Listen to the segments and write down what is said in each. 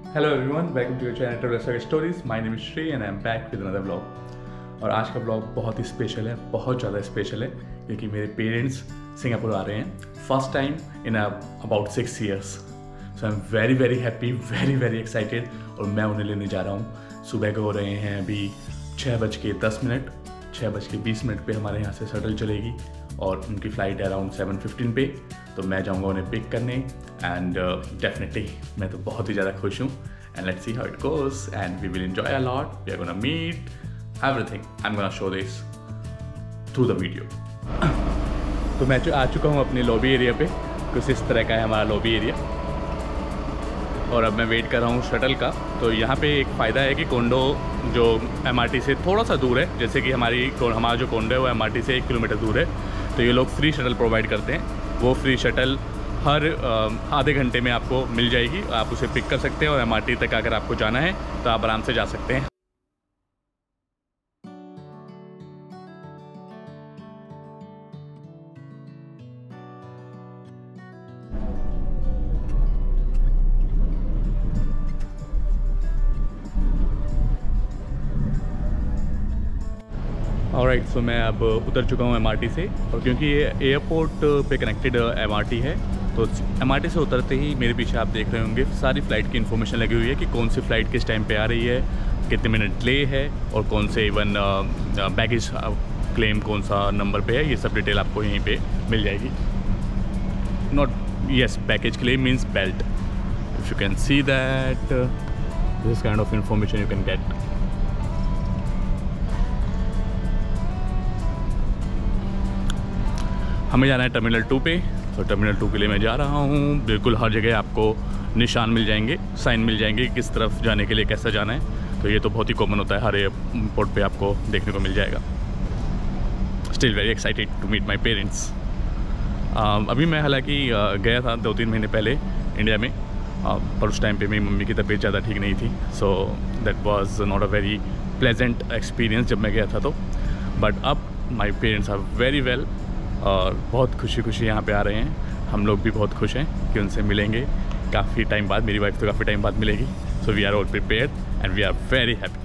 Hello everyone, welcome to your channel traveller stories. My name is Shri and I am back with another vlog. और आज का vlog बहुत ही special है, बहुत ज़्यादा स्पेशल है, क्योंकि मेरे पेरेंट्स सिंगापुर आ रहे हैं first time in about 6 years। So I am very very happy, very excited. और मैं उन्हें लेने जा रहा हूँ। सुबह को हो रहे हैं अभी 6:10, 6:20 पे हमारे यहाँ से शटल चलेगी और उनकी फ़्लाइट है अराउंड 7:15 पे। तो मैं जाऊँगा उन्हें पिक करने एंड डेफिनेटली मैं तो बहुत ही ज़्यादा खुश हूँ। And let's see how it goes and we will enjoy a lot. We are gonna meet everything. I am gonna show this through the video. तो मैं आ चुका हूँ अपने लॉबी एरिया पे। कुछ इस तरह का है हमारा लॉबी एरिया और अब मैं वेट कर रहा हूँ शटल का। तो यहाँ पे एक फ़ायदा है कि कोंडो जो MRT से थोड़ा सा दूर है, जैसे कि हमारा जो कोंडो है वो MRT से 1 किलोमीटर दूर है। तो ये लोग फ्री शटल प्रोवाइड करते हैं। वो फ्री शटल हर आधे घंटे में आपको मिल जाएगी। आप उसे पिक कर सकते हैं और MRT तक अगर आपको जाना है तो आप आराम से जा सकते हैं। ऑलराइट, सो मैं अब उतर चुका हूँ MRT से। और क्योंकि ये एयरपोर्ट पे कनेक्टेड MRT है तो MRT से उतरते ही मेरे पीछे आप देख रहे होंगे सारी फ़्लाइट की इन्फॉर्मेशन लगी हुई है कि कौन सी फ़्लाइट किस टाइम पे आ रही है, कितने मिनट डिले है और कौन से इवन बैगेज क्लेम कौन सा नंबर पे है। ये सब डिटेल आपको यहीं पे मिल जाएगी। Baggage claim means belt. If you can see that this kind of information you can get. हमें जाना है टर्मिनल 2 पे। तो टर्मिनल 2 के लिए मैं जा रहा हूँ। बिल्कुल हर जगह आपको निशान मिल जाएंगे, साइन मिल जाएंगे किस तरफ जाने के लिए, कैसा जाना है। तो ये तो बहुत ही कॉमन होता है, हर एयरपोर्ट पे आपको देखने को मिल जाएगा। Still very excited to meet my parents. अभी मैं हालांकि गया था 2-3 महीने पहले इंडिया में, पर उस टाइम पे मेरी मम्मी की तबीयत ज़्यादा ठीक नहीं थी। So that was not a very pleasant experience जब मैं गया था तो। बट अब my parents are very well और बहुत खुशी यहाँ पे आ रहे हैं। हम लोग भी बहुत खुश हैं कि उनसे मिलेंगे काफ़ी टाइम बाद। मेरी वाइफ तो काफ़ी टाइम बाद मिलेगी। So we are all prepared and we are very happy.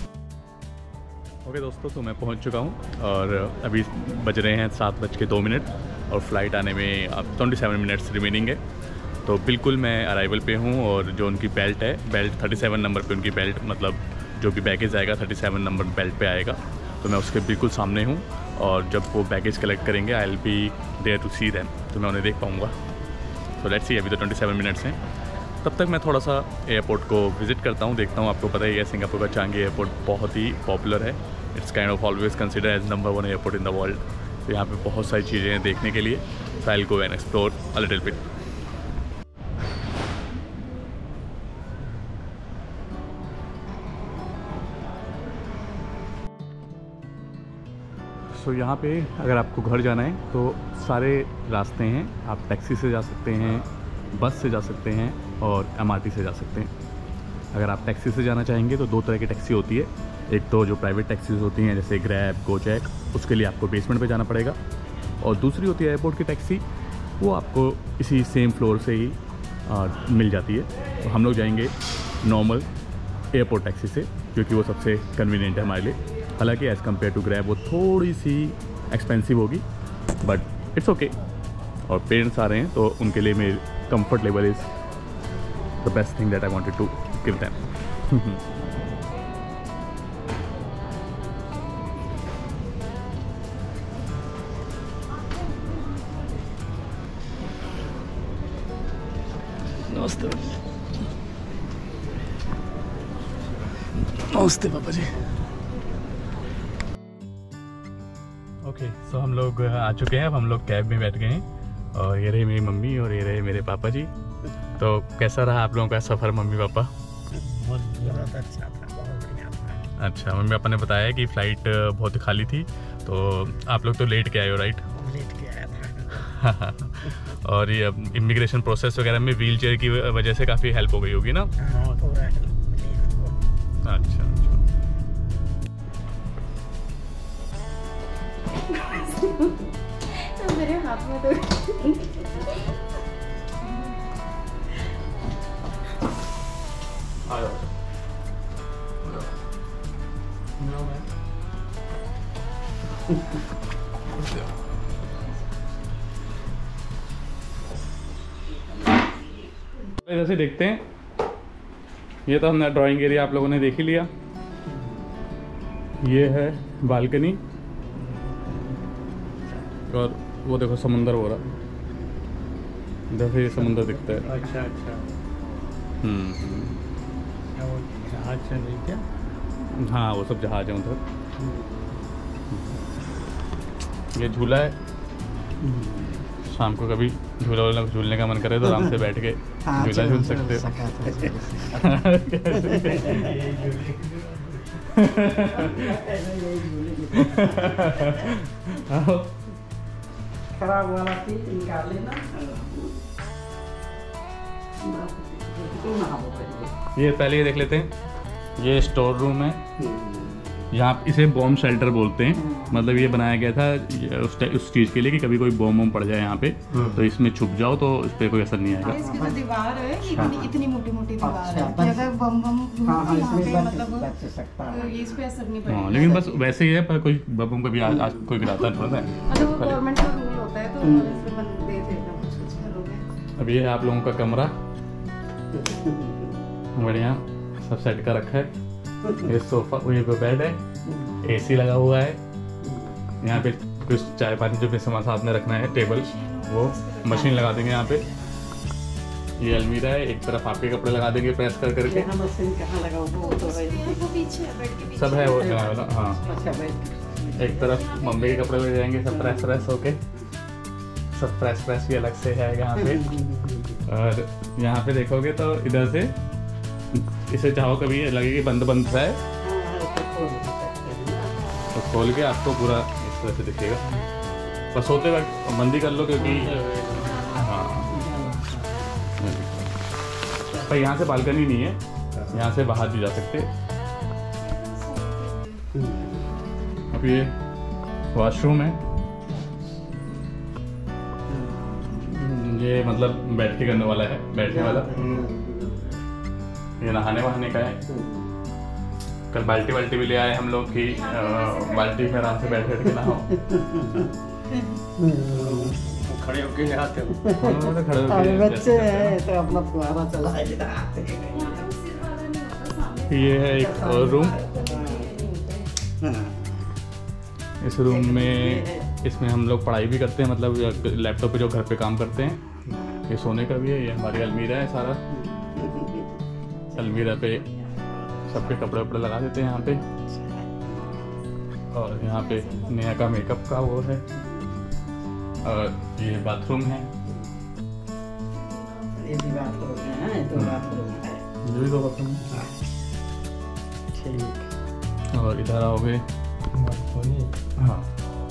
Okay दोस्तों, तो मैं पहुंच चुका हूं और अभी बज रहे हैं 7:02 और फ़्लाइट आने में 27 मिनट्स रिमेनिंग है। तो बिल्कुल मैं अराइवल पे हूं और जो उनकी बेल्ट है, बेल्ट 37 नंबर पे उनकी बेल्ट, मतलब जो भी बैगेज आएगा 37 नंबर बेल्ट पे आएगा। तो मैं उसके बिल्कुल सामने हूँ और जब वो बैगेज कलेक्ट करेंगे I will be there to see them, तो मैं उन्हें देख पाऊँगा। सो लेट्स सी, अभी तो 27 मिनट्स हैं। तब तक मैं थोड़ा सा एयरपोर्ट को विज़िट करता हूँ, देखता हूँ। आपको पता ही है सिंगापुर का चांगी एयरपोर्ट बहुत ही पॉपुलर है। It's kind of always consider as number 1 airport in the world. तो यहाँ पे बहुत सारी चीज़ें हैं देखने के लिए। So I will go and explore a little bit. So यहाँ पे अगर आपको घर जाना है तो सारे रास्ते हैं। आप टैक्सी से जा सकते हैं, बस से जा सकते हैं और MRT से जा सकते हैं। अगर आप टैक्सी से जाना चाहेंगे तो 2 तरह की टैक्सी होती है। एक तो जो प्राइवेट टैक्सीज होती हैं जैसे ग्रैब, गोचैक, उसके लिए आपको बेसमेंट पे जाना पड़ेगा। और दूसरी होती है एयरपोर्ट की टैक्सी, वो आपको इसी सेम फ्लोर से ही मिल जाती है। तो हम लोग जाएंगे नॉर्मल एयरपोर्ट टैक्सी से, क्योंकि वो सबसे कन्वीनियंट है हमारे लिए। हालांकि एज़ कम्पेयर टू ग्रैब वो थोड़ी सी एक्सपेंसिव होगी, बट इट्स ओके। और पेरेंट्स आ रहे हैं तो उनके लिए मेरे comfort level is the best thing that I wanted to give them. नमस्ते नमस्ते पापा जी। ओके, सो हम लोग आ चुके हैं। अब हम लोग कैब में बैठ गए हैं और ये रही मेरी मम्मी और ये रहे मेरे पापा जी। तो कैसा रहा आप लोगों का सफ़र मम्मी पापा? बहुत अच्छा था, बहुत बढ़िया था। अच्छा, मम्मी पापा ने बताया कि फ़्लाइट बहुत खाली थी, तो आप लोग तो लेट के आए हो, राइट? लेट के आया था। और ये इमिग्रेशन प्रोसेस वगैरह में व्हील चेयर की वजह से काफ़ी हेल्प हो गई होगी ना? हाँ, थोड़ा हेल्प मिली हमको। अच्छा। तो मेरे हाथ में तो आ जाओ। जैसे देखते हैं, ये तो हमने ड्राइंग एरिया आप लोगों ने देख ही लिया। ये है बालकनी और वो देखो समुंदर हो रहा, इधर से ये समुंदर दिखता है। अच्छा अच्छा, क्या वो जहाज चल रही क्या? हाँ वो सब जहाज है उधर। ये झूला है, शाम को कभी झूला वूला झूलने का मन करे तो आराम से बैठ के झूला झूल सकते हो। खराब वाला चीज निकाल लेना। ये पहले ये देख लेते हैं, ये स्टोर रूम है। यहाँ इसे बॉम्ब शेल्टर बोलते हैं, मतलब ये बनाया गया था उस चीज़ के लिए कि कभी कोई बॉम्ब वॉम्ब पड़ जाए यहाँ पे तो इसमें छुप जाओ तो इस पर कोई असर नहीं आएगा। इसकी जो दीवार है इतनी मोटी मोटी दीवार है कि अगर बम मतलब इस पे असर नहीं पड़ेगा। लेकिन बस वैसे ही है, पर कोई बम कभी आज कोई गिराता थोड़ा सा। मतलब वो गवर्नमेंट का रूल होता है तो इस पे बंद दे देना कुछ घरों में। अब ये है आप लोगों का कमरा, बढ़िया सब सेट कर रखा है। ये सोफा, ये बेड है, एसी लगा हुआ है। यहाँ पे कुछ चाय पानी जो भी सामान साथ में रखना है, टेबल वो मशीन लगा देंगे यहाँ पे। ये अलमीरा है, एक तरफ आपके कपड़े लगा देंगे प्रेस कर करके। सब है वो हाँ। एक तरफ मम्मी के कपड़े ले जाएंगे सब प्रेस होके, सब प्रेस भी अलग से है यहाँ पे। और यहाँ पे देखोगे तो इधर से इसे चाहो कभी लगे कि बंद सा है तो खोल के आपको पूरा इस तरह से दिखेगा। बस सोते वक्त बंद ही कर लो क्योंकि हाँ। पर यहाँ से बालकनी नहीं है, यहाँ से बाहर भी जा सकते। अब ये वॉशरूम है, ये मतलब बैठ के करने वाला है, बैठने वाला। ये नहाने वहाने का है। कल बाल्टी भी ले आए हम लोग की, बाल्टी में आराम से बैठ के नहाओ। खड़े होके नहाते हो? खड़े होके बच्चे हैं तो अपना फुहारा चलाए। ये है एक रूम। इस रूम में इसमें हम लोग पढ़ाई भी करते हैं, मतलब लैपटॉप पे जो घर पे काम करते हैं। ये सोने का भी है। ये हमारी अलमीरा है सारा, अलमीरा पे सबके कपड़े वपड़े लगा देते हैं यहाँ पे। और यहाँ पे नेहा का मेकअप का वो है। और ये बाथरूम है, ये भी बाथरूम है, तो बाथरूम है। ये भी दो बाथरूम है। ठीक। और इधर आओगे, हाँ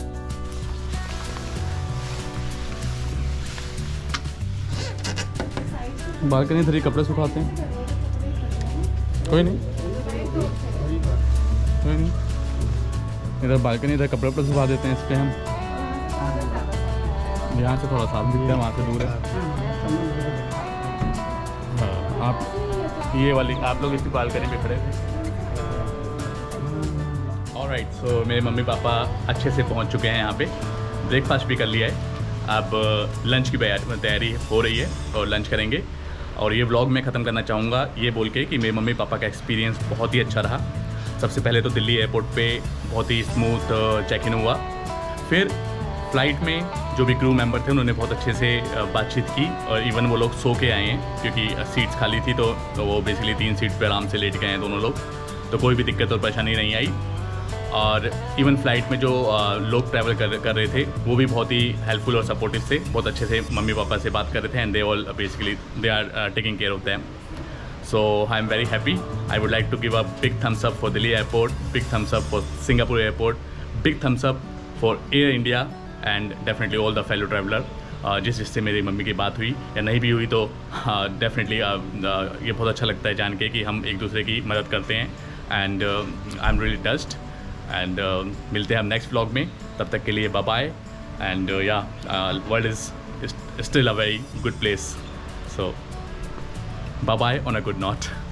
बालकनी इधर ही कपड़े सुखाते हैं। कोई नहीं इधर बालकनी, इधर कपड़े वपड़े सुखा देते हैं इस पे हम। यहाँ से थोड़ा साफ दिखता है, वहाँ से दूर है। हाँ आप ये वाली आप लोग इसकी बालकनी में खड़े थे। ऑलराइट, सो मेरे मम्मी पापा अच्छे से पहुँच चुके हैं यहाँ पे, ब्रेकफास्ट भी कर लिया है। अब लंच की तैयारी हो रही है और लंच करेंगे। और ये व्लॉग मैं ख़त्म करना चाहूँगा ये बोल के कि मेरे मम्मी पापा का एक्सपीरियंस बहुत ही अच्छा रहा। सबसे पहले तो दिल्ली एयरपोर्ट पे बहुत ही स्मूथ चेक इन हुआ। फिर फ़्लाइट में जो भी क्रू मेंबर थे उन्होंने बहुत अच्छे से बातचीत की और इवन वो लोग सो के आए हैं क्योंकि सीट्स खाली थी तो वो बेसिकली 3 सीट्स पे आराम से लेट गए हैं दोनों लोग, तो कोई भी दिक्कत और परेशानी नहीं आई। और इवन फ्लाइट में जो लोग ट्रैवल कर रहे थे वो भी बहुत ही हेल्पफुल और सपोर्टिव थे, बहुत अच्छे से मम्मी पापा से बात कर रहे थे and they all basically they are taking care of them. So I am very happy. I would like to give a big thumbs up for Delhi airport, big thumbs up for Singapore airport, big thumbs up for Air India and definitely all the fellow traveller. जिससे मेरी mummy की बात हुई या नहीं भी हुई तो डेफिनेटली ये बहुत अच्छा लगता है जान के कि हम एक दूसरे की मदद करते हैं and I am really touched. And मिलते हैं हम नेक्स्ट व्लॉग में, तब तक के लिए bye bye. And yeah world is still a very good place, so bye bye on a good note.